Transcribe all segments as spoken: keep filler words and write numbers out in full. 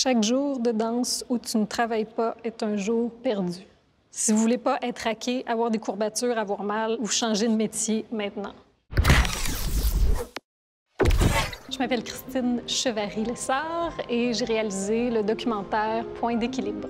Chaque jour de danse où tu ne travailles pas est un jour perdu. Si vous voulez pas être raqué, avoir des courbatures, avoir mal ou changer de métier maintenant. Je m'appelle Christine Chevary-Lessard et j'ai réalisé le documentaire Point d'équilibre.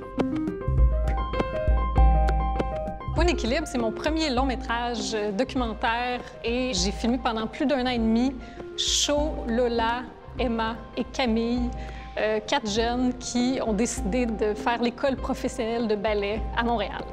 Point d'équilibre, c'est mon premier long métrage documentaire et j'ai filmé pendant plus d'un an et demi Cho, Lola, Emma et Camille, euh, quatre jeunes qui ont décidé de faire l'école professionnelle de ballet à Montréal.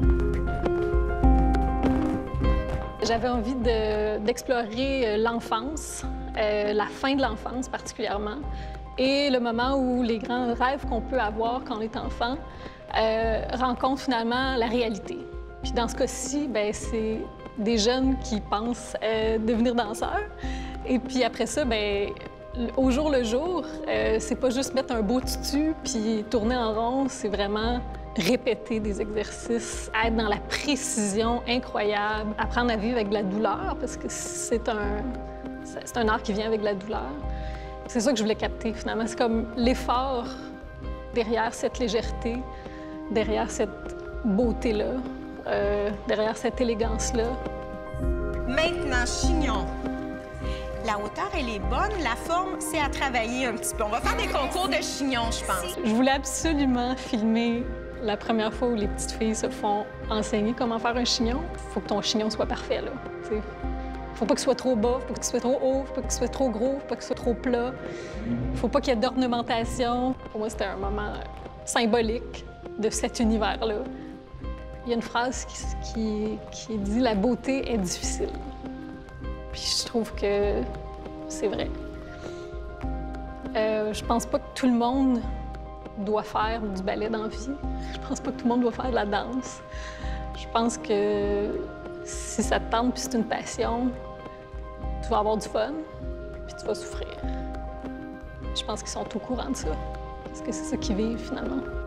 J'avais envie de, d'explorer l'enfance, euh, la fin de l'enfance particulièrement, et le moment où les grands rêves qu'on peut avoir quand on est enfant euh, rencontrent finalement la réalité. Puis dans ce cas-ci, ben, c'est des jeunes qui pensent euh, devenir danseurs. Et puis après ça, ben, au jour le jour, euh, c'est pas juste mettre un beau tutu puis tourner en rond, c'est vraiment répéter des exercices, être dans la précision incroyable, apprendre à vivre avec de la douleur, parce que c'est un, c'est un art qui vient avec de la douleur. C'est ça que je voulais capter, finalement. C'est comme l'effort derrière cette légèreté, derrière cette beauté-là, euh, derrière cette élégance-là. Maintenant, chignon. La hauteur, elle est bonne. La forme, c'est à travailler un petit peu. On va faire des concours de chignon, je pense. Je voulais absolument filmer la première fois où les petites filles se font enseigner comment faire un chignon. Il faut que ton chignon soit parfait, là. T'sais. Faut pas qu'il soit trop bas, faut pas qu'il soit trop haut, faut pas qu'il soit trop gros, faut pas qu'il soit trop plat. Faut pas qu'il y ait d'ornementation. Pour moi, c'était un moment symbolique de cet univers-là. Il y a une phrase qui, qui, qui dit « La beauté est difficile ». Puis je trouve que c'est vrai. Euh, je pense pas que tout le monde doit faire du ballet dans la vie. Je pense pas que tout le monde doit faire de la danse. Je pense que si ça te tente puis c'est une passion, tu vas avoir du fun puis tu vas souffrir. Je pense qu'ils sont au courant de ça, parce que c'est ça qu'ils vivent finalement.